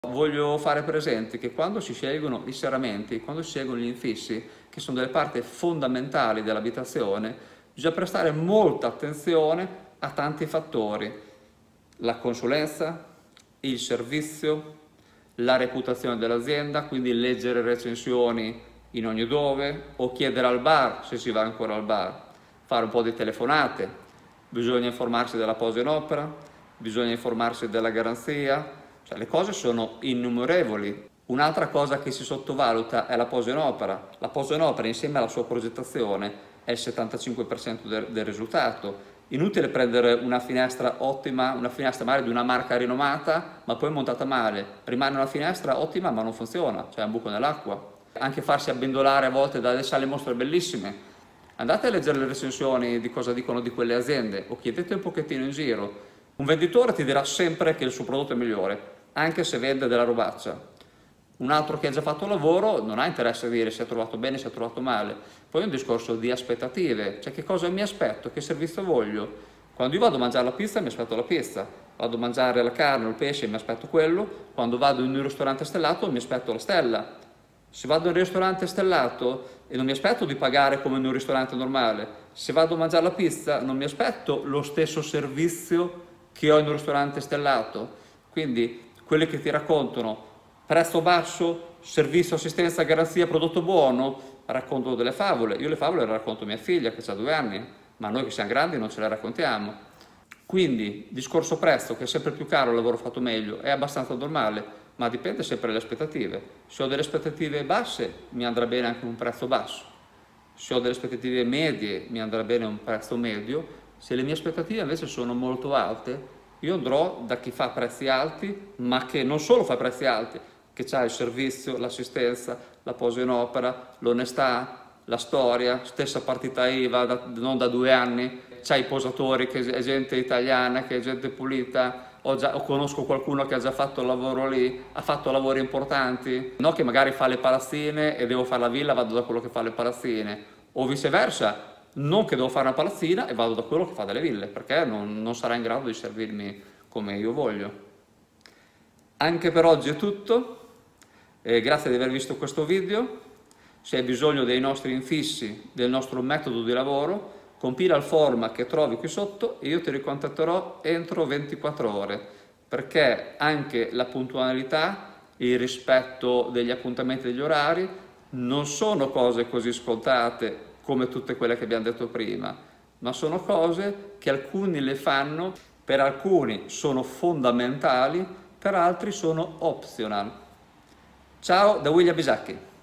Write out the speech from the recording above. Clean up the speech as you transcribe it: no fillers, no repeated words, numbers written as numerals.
Voglio fare presente che quando si scelgono i serramenti, quando si scelgono gli infissi, che sono delle parti fondamentali dell'abitazione, bisogna prestare molta attenzione a tanti fattori: la consulenza, il servizio, la reputazione dell'azienda, quindi leggere recensioni in ogni dove, o chiedere al bar, se si va ancora al bar, fare un po' di telefonate, bisogna informarsi della posa in opera, bisogna informarsi della garanzia. Cioè, le cose sono innumerevoli. Un'altra cosa che si sottovaluta è la posa in opera. La posa in opera, insieme alla sua progettazione, è il 75% del risultato. Inutile prendere una finestra ottima, una finestra magari di una marca rinomata, ma poi montata male. Rimane una finestra ottima ma non funziona, cioè è un buco nell'acqua. Anche farsi abbindolare a volte da delle sale mostre bellissime. Andate a leggere le recensioni di cosa dicono di quelle aziende o chiedete un pochettino in giro. Un venditore ti dirà sempre che il suo prodotto è migliore, anche se vende della robaccia. Un altro che ha già fatto il lavoro non ha interesse a dire se ha trovato bene, se ha trovato male. Poi è un discorso di aspettative, cioè che cosa mi aspetto, che servizio voglio. Quando io vado a mangiare la pizza mi aspetto la pizza, vado a mangiare la carne o il pesce mi aspetto quello, quando vado in un ristorante stellato mi aspetto la stella. Se vado in un ristorante stellato e non mi aspetto di pagare come in un ristorante normale, se vado a mangiare la pizza non mi aspetto lo stesso servizio che ho in un ristorante stellato. Quindi quelli che ti raccontano prezzo basso, servizio, assistenza, garanzia, prodotto buono, raccontano delle favole. Io le favole le racconto a mia figlia che ha 2 anni, ma noi che siamo grandi non ce le raccontiamo. Quindi discorso prezzo, che è sempre più caro il lavoro fatto meglio, è abbastanza normale, ma dipende sempre dalle aspettative. Se ho delle aspettative basse mi andrà bene anche un prezzo basso, se ho delle aspettative medie mi andrà bene un prezzo medio. Se le mie aspettative invece sono molto alte, io andrò da chi fa prezzi alti, ma che non solo fa prezzi alti, che ha il servizio, l'assistenza, la posa in opera, l'onestà, la storia, stessa partita IVA, non da 2 anni, c'ha i posatori, che è gente italiana, che è gente pulita. O conosco qualcuno che ha già fatto il lavoro lì, ha fatto lavori importanti, no che magari fa le palazzine e devo fare la villa, vado da quello che fa le palazzine, o viceversa, non che devo fare una palazzina e vado da quello che fa delle ville, perché non sarà in grado di servirmi come io voglio. Anche per oggi è tutto, grazie di aver visto questo video. Se hai bisogno dei nostri infissi, del nostro metodo di lavoro, compila il form che trovi qui sotto e io ti ricontatterò entro 24 ore, perché anche la puntualità, il rispetto degli appuntamenti e degli orari non sono cose così scontate come tutte quelle che abbiamo detto prima, ma sono cose che alcuni le fanno, per alcuni sono fondamentali, per altri sono optional. Ciao da William Bisacchi.